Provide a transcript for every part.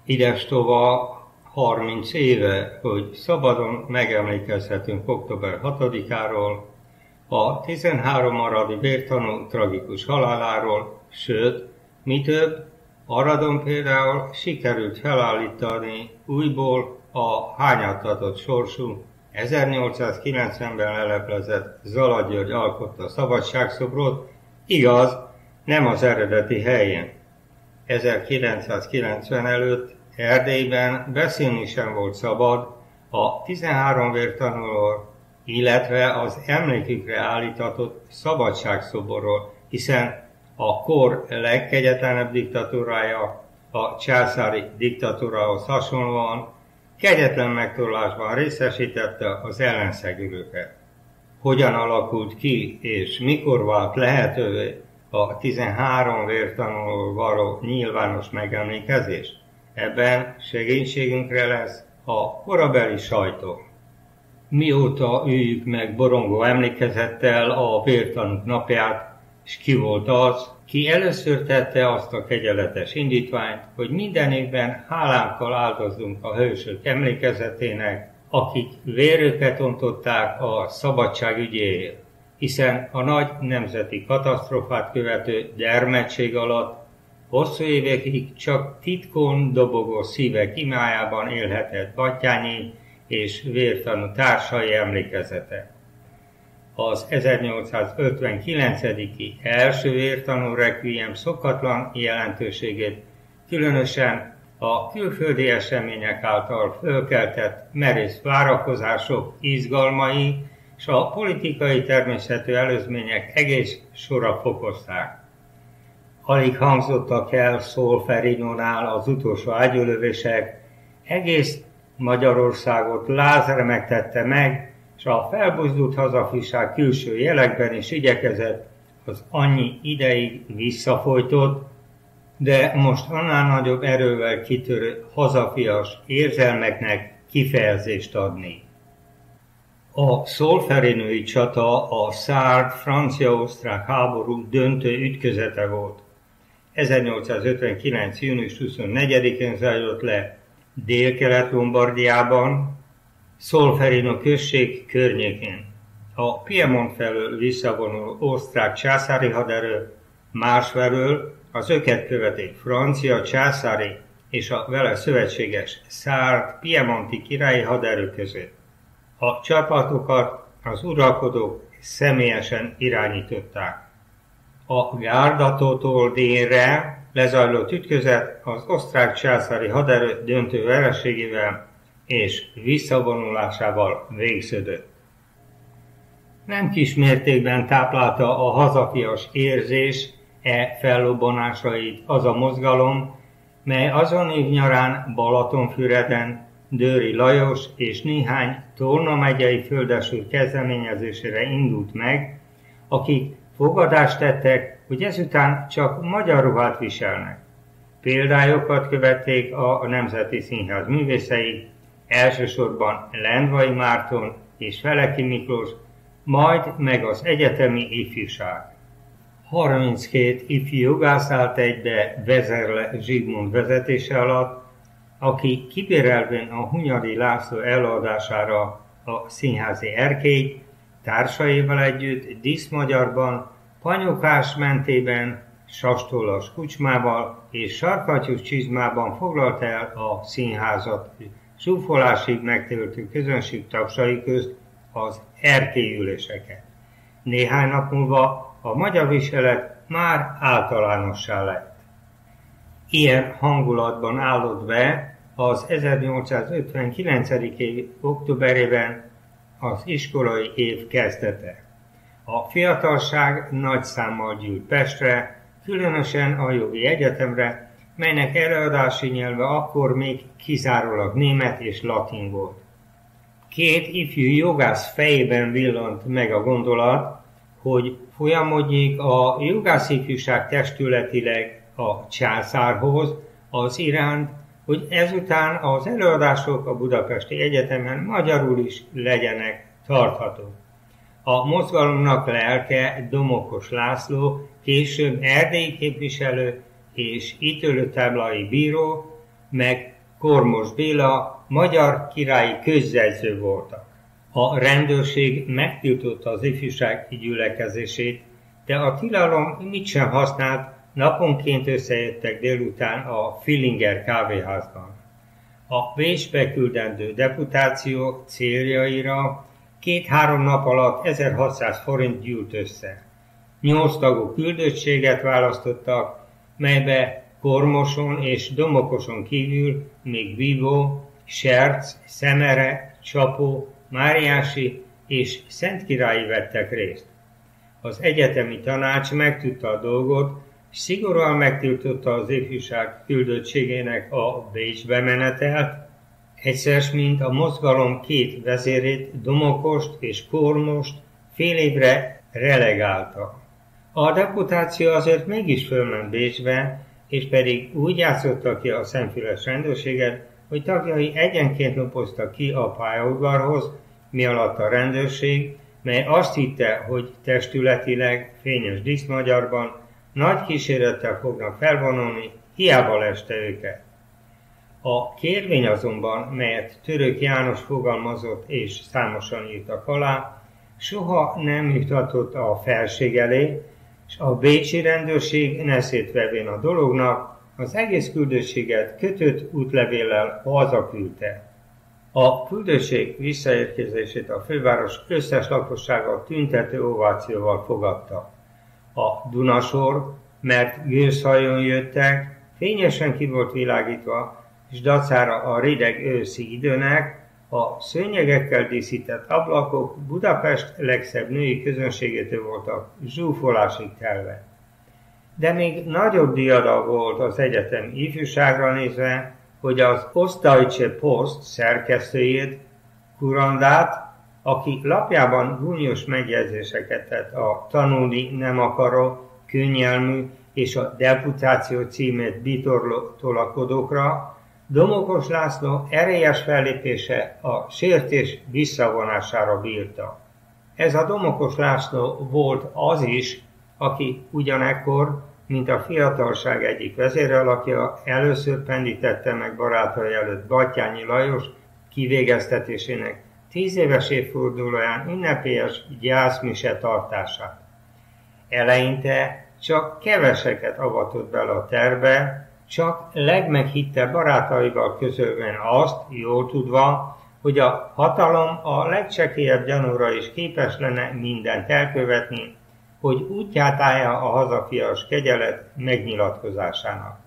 Idestova 30 éve, hogy szabadon megemlékezhetünk október 6-áról, a 13 maradi vértanú tragikus haláláról, sőt, mi több, Aradon például sikerült felállítani újból a hányatatott sorsú 1890-ben leleplezett Zala György alkotta szabadságszobrot, igaz, nem az eredeti helyén. 1990 előtt Erdélyben beszélni sem volt szabad a 13 vértanúról, illetve az emlékükre állítatott szabadságszoborról, hiszen a kor legkegyetlenebb diktatúrája, a császári diktatúrához hasonlóan kegyetlen megtorlásban részesítette az ellenszegülőket. Hogyan alakult ki és mikor vált lehetővé a 13 vértanúról való nyilvános megemlékezés? Ebben segítségünkre lesz a korabeli sajtó. Mióta üljük meg borongó emlékezettel a vértanúk napját, és ki volt az, ki először tette azt a kegyeletes indítványt, hogy minden évben hálánkkal áldozzunk a hősök emlékezetének, akik vérüket ontották a szabadság ügyéért, hiszen a nagy nemzeti katasztrófát követő gyermekség alatt hosszú évekig csak titkon dobogó szívek imájában élhetett Batthyány és vértanú társai emlékezete. Az 1859. első vértanú requiem szokatlan jelentőségét különösen a külföldi események által fölkeltett merész várakozások izgalmai és a politikai természetű előzmények egész sora fokozták. Alig hangzottak el Solferinónál az utolsó ágyúlövések, egész Magyarországot lázremek tette meg, és a felbuzdult hazafiság külső jelekben is igyekezett az annyi ideig visszafojtott, de most annál nagyobb erővel kitörő hazafias érzelmeknek kifejezést adni. A szolferinói csata a szárd-francia-osztrák háború döntő ütközete volt. 1859. június 24-én zajlott le Délkelet-Lombardiában, Solferino község környékén. A Piemont felől visszavonuló osztrák császári haderő, másfelől az őket követő francia császári és a vele szövetséges szárd-piemonti királyi haderő között. A csapatokat az uralkodók személyesen irányították. A Gárdatótól délre lezajlott ütközet az osztrák császári haderő döntő vereségével és visszavonulásával végződött. Nem kis mértékben táplálta a hazafias érzés fellobbanásait az a mozgalom, mely azon év nyarán Balatonfüreden Dőry Lajos és néhány Tolna megyei földesúr kezdeményezésére indult meg, akik fogadást tettek, hogy ezután csak magyar ruhát viselnek. Példájukat követték a Nemzeti Színház művészei, elsősorban Lendvai Márton és Feleki Miklós, majd meg az egyetemi ifjúság. 32 ifjú jogász állt egybe Vezerle Zsigmond vezetése alatt, aki kibérelvén a Hunyadi László előadására a színházi erkélyt, társaival együtt Díszmagyarban, Panyokás mentében, Sastollas Kucsmával és Sarkatyús csizmában foglalt el a színházat zsúfolásig megtöltő közönség tagsai közt az erkélyüléseket. Néhány nap múlva a magyar viselet már általánossá lett. Ilyen hangulatban állott be az 1859. év októberében az iskolai év kezdete. A fiatalság nagy számmal gyűlt Pestre, különösen a jogi egyetemre, melynek előadási nyelve akkor még kizárólag német és latin volt. Két ifjú jogász fejében villant meg a gondolat, hogy folyamodjék a jogászifjúság testületileg a császárhoz az iránt, hogy ezután az előadások a Budapesti Egyetemen magyarul is legyenek tarthatók. A mozgalomnak lelke Domokos László, később erdélyi képviselő és ítélőtáblai bíró, meg Kormos Béla magyar királyi közjegyző voltak. A rendőrség megtiltotta az ifjúság gyülekezését, de a tilalom mit sem használt, naponként összejöttek délután a Villinger kávéházban. A Bécsbe küldendő deputáció céljaira 2-3 nap alatt 1600 forint gyűlt össze. 8 tagú küldöttséget választottak, melybe Kormoson és Domokoson kívül még Bibó, Serc, Szemere, Csapó, Máriási és Szentkirályi vettek részt. Az egyetemi tanács megtudta a dolgot, és szigorúan megtiltotta az ifjúság küldöttségének a Bécsbe menetelt, egyszer mint a mozgalom 2 vezérét, Domokost és Kormost fél évre relegálta. A deputáció azért mégis fölment Bécsbe, és pedig úgy játszotta ki a szemfüles rendőrséget, hogy tagjai egyenként lopoztak ki a pályaudvarhoz, mi alatt a rendőrség, mely azt hitte, hogy testületileg fényes díszmagyarban nagy kísérettel fognak felvonulni, hiába leste őket. A kérvény azonban, melyet Török János fogalmazott és számosan írtak alá, soha nem jutatott a felség elé, és a bécsi rendőrség neszét vevén a dolognak az egész küldöttséget kötött útlevéllel hazaküldte. A küldöttség visszaérkezését a főváros összes lakossága tüntető ovációval fogadta. A Dunasor, mert gőzhajón jöttek, fényesen ki volt világítva, és dacára a rideg őszi időnek a szőnyegekkel díszített ablakok Budapest legszebb női közönségétől voltak zsúfolásig telve. De még nagyobb diadal volt az egyetem ifjúságra nézve, hogy az Ostdeutsche Post szerkesztőjét, Kurandát, aki lapjában gúnyos megjegyzéseket tett a tanulni nem akaró, könnyelmű és a deputáció címét bitorló tolakodókra, Domokos László erélyes fellépése a sértés visszavonására bírta. Ez a Domokos László volt az is, aki ugyanekkor, mint a fiatalság egyik vezéralakja, először pendítette meg barátai előtt Batthyány Lajos kivégeztetésének 10 éves évfordulóján ünnepélyes gyászmise tartását. Eleinte csak keveseket avatott bele a tervbe, csak legmeghittebb barátaival közölvén azt, jól tudva, hogy a hatalom a legcsekélyebb gyanúra is képes lenne mindent elkövetni, hogy útját állja a hazafias kegyelet megnyilatkozásának.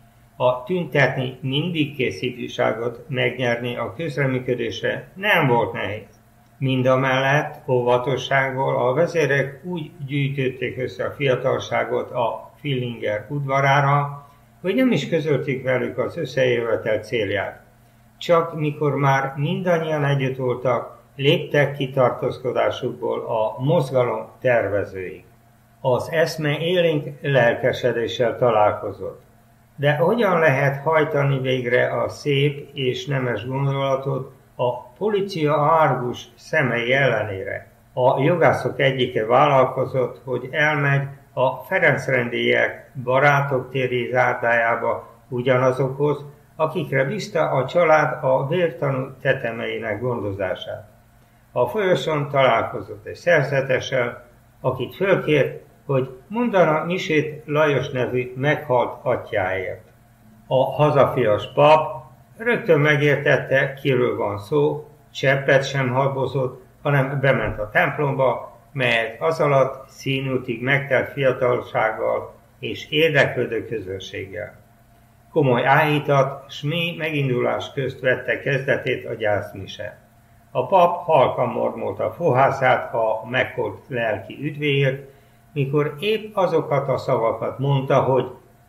A tüntetni mindig kész ifjúságot megnyerni a közreműködésre nem volt nehéz. Mindamellett óvatosságból a vezérek úgy gyűjtötték össze a fiatalságot a Villinger udvarára, hogy nem is közölték velük az összejövetel célját. Csak mikor már mindannyian együtt voltak, léptek ki tartózkodásukból a mozgalom tervezői. Az eszme élénk lelkesedéssel találkozott. De hogyan lehet hajtani végre a szép és nemes gondolatot a policia árgus szemei ellenére? A jogászok egyike vállalkozott, hogy elmegy a Ferencrendélyek barátok téri zárdájába ugyanazokhoz, akikre bízta a család a vértanú tetemeinek gondozását. A folyosón találkozott egy szerzetessel, akit fölkért, hogy mondana misét Lajos nevű meghalt atyjáért. A hazafias pap rögtön megértette, kiről van szó, cseppet sem habozott, hanem bement a templomba, melyet az alatt színútig megtelt fiatalsággal és érdeklődő közönséggel. Komoly áhítat, s mély megindulás közt vette kezdetét a gyászmise. A pap halkan mormolta a fohászát a meghalt lelki üdvéért, mikor épp azokat a szavakat mondta, hogy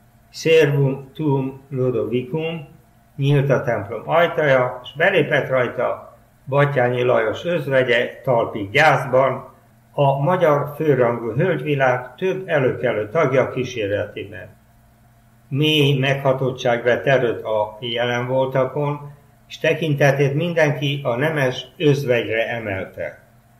Servum tuum Ludovicum, nyílt a templom ajtaja, s belépett rajta Batthyány Lajos özvegye talpig gyászban, a magyar főrangú hölgyvilág több előkelő tagja kíséretében. Mély meghatottság vett erőt a jelen voltakon, és tekintetét mindenki a nemes özvegyre emelte.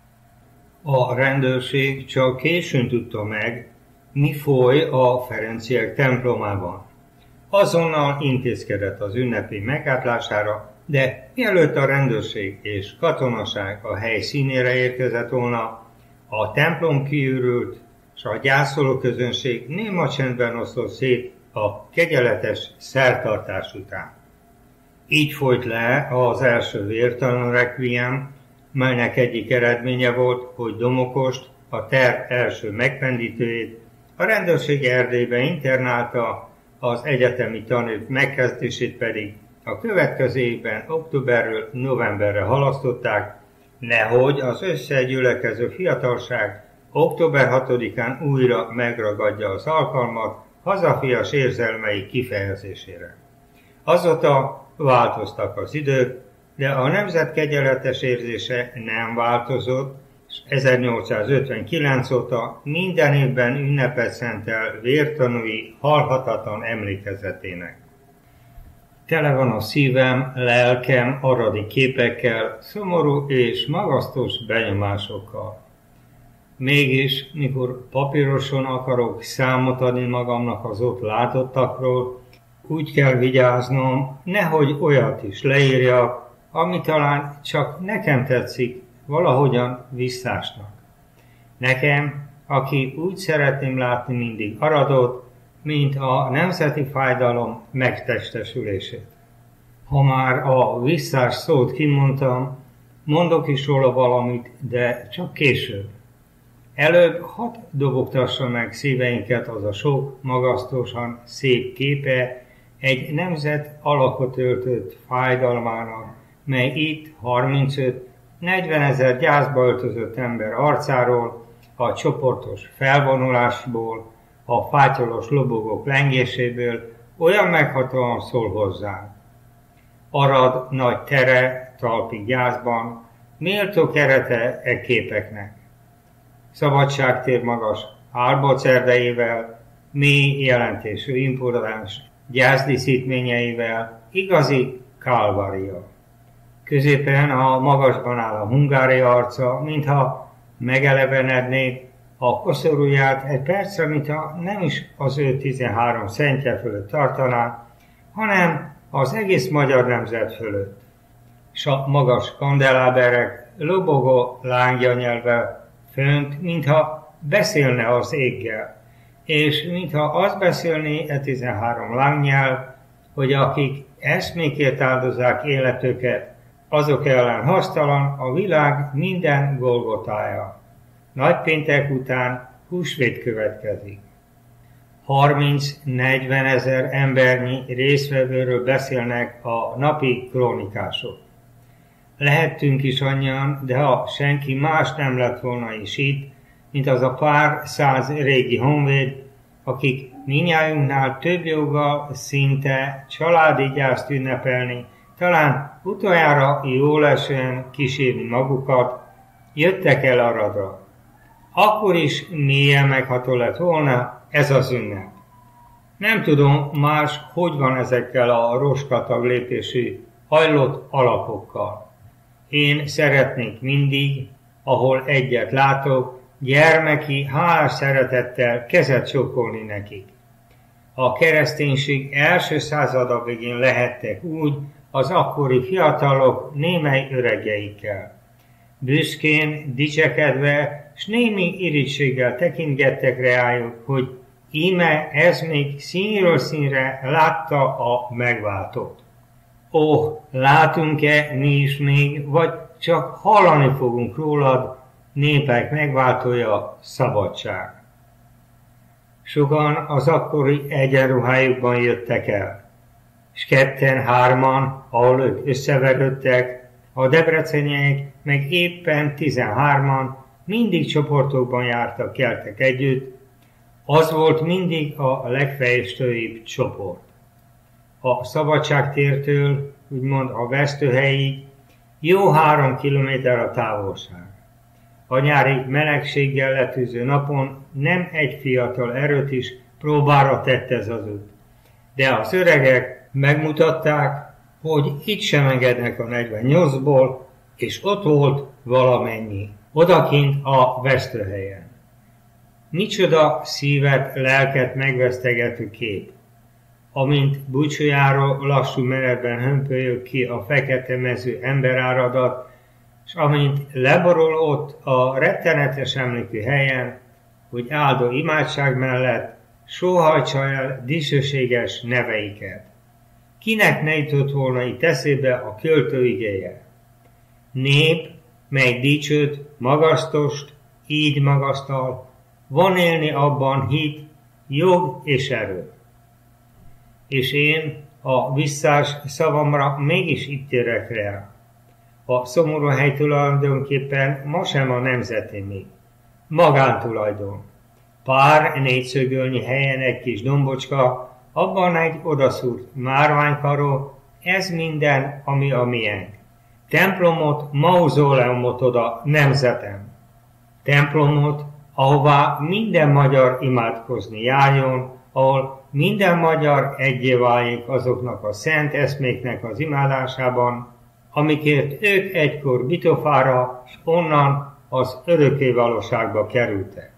A rendőrség csak későn tudta meg, mi foly a Ferenciek templomában. azonnal intézkedett az ünnepi megátlására, de mielőtt a rendőrség és katonaság a helyszínére érkezett volna, a templom kiürült, s a gyászoló közönség néma csendben oszlott szét a kegyeletes szertartás után. Így folyt le az első vértalan requiem, melynek egyik eredménye volt, hogy Domokost, a terv első megpendítőjét, a rendőrség Erdélybe internálta, az egyetemi tanév megkezdését pedig a következő évben októberről novemberre halasztották, nehogy az összegyülekező fiatalság október 6-án újra megragadja az alkalmat hazafias érzelmei kifejezésére. Azóta változtak az idők, de a nemzet kegyeletes érzése nem változott, és 1859 óta minden évben ünnepet szentel vértanúi halhatatlan emlékezetének. Tele van a szívem, lelkem aradi képekkel, szomorú és magasztos benyomásokkal. Mégis, mikor papíroson akarok számot adni magamnak az ott látottakról, úgy kell vigyáznom, nehogy olyat is leírjak, ami talán csak nekem tetszik, valahogyan visszásnak. Nekem, aki úgy szeretném látni mindig Aradot, mint a nemzeti fájdalom megtestesülését. Ha már a visszás szót kimondtam, mondok is róla valamit, de csak később. Előbb hadd dobogtassa meg szíveinket az a sok, magasztosan szép képe egy nemzet alakot öltött fájdalmának, mely itt 35-40 ezer gyászba öltözött ember arcáról, a csoportos felvonulásból, a fátyolos lobogók lengéséből olyan meghatóan szól hozzánk. Arad nagy tere, talpi gyászban, méltó kerete e képeknek. Szabadságtér magas álbocerdeivel, mély jelentésű impozáns gyászdíszítményeivel, igazi kálvária. Középen a magasban áll a Hungária arca, mintha megelevenedné, a koszorúját egy percre, mintha nem is az ő 13 szentje fölött tartaná, hanem az egész magyar nemzet fölött. S a magas kandeláberek lobogó lángjanyelvvel fönt, mintha beszélne az éggel, és mintha az beszélné e 13 lángnyelv, hogy akik eszmékért áldozzák életüket, azok ellen hasztalan a világ minden Golgotája. Nagypéntek után húsvét következik. 30-40 ezer embernyi résztvevőről beszélnek a napi krónikások. Lehettünk is annyian, de ha senki más nem lett volna is itt, mint az a pár száz régi honvéd, akik mindnyájunknál több joggal szinte családi gyászt ünnepelni, talán utoljára jól esően kísérni magukat, jöttek el Aradra. Akkor is mélyen megható lett volna ez az ünnep. Nem tudom más, hogy van ezekkel a roskatag lépésű, hajlott alakokkal. Én szeretnék mindig, ahol egyet látok, gyermeki, hálás szeretettel kezet csókolni nekik. A kereszténység első százada végén lehettek úgy az akkori fiatalok némely öregjeikkel. Büszkén, dicsekedve, s némi irítséggel tekintgettek reájuk, hogy íme ez még színről színre látta a megváltót. Ó, látunk-e mi is még, vagy csak hallani fogunk rólad, népek megváltója, szabadság. Sokan az akkori egyenruhájukban jöttek el, s ketten-hárman, ahol ők összeverődtek, a debreceniek meg éppen 13-an mindig csoportokban jártak, keltek együtt, az volt mindig a legfejestőibb csoport. A Szabadságtértől, úgymond a vesztőhelyig jó 3 kilométer a távolság. A nyári melegséggel letűző napon nem egy fiatal erőt is próbára tett ez az út. De az öregek megmutatták, hogy itt sem engednek a 48-ból, és ott volt valamennyi, odakint a vesztőhelyen. Micsoda szívet, lelket megvesztegető kép. amint búcsújáról lassú menetben hömpölyög ki a fekete mező emberáradat, s amint leborul ott a rettenetes emlékű helyen, hogy áldó imádság mellett sóhajtsa el dicsőséges neveiket. Kinek ne jutott volna itt eszébe a költő igéje? Nép, mely dicsőt, magasztost, így magasztal, van élni abban hit, jog és erő. És én a visszás szavamra mégis itt térek rá. A szomorú hely tulajdonképpen ma sem a nemzeté, magántulajdon. Pár négyszögölnyi helyen egy kis dombocska, abban egy odaszúrt márványkaró, ez minden, ami a miénk. Templomot, mauzóleumot oda nemzetem. Templomot, ahová minden magyar imádkozni járjon, ahol minden magyar egyé váljék azoknak a szent eszméknek az imádásában, amikért ők egykor Bitofára, s onnan az örökké valóságba kerültek.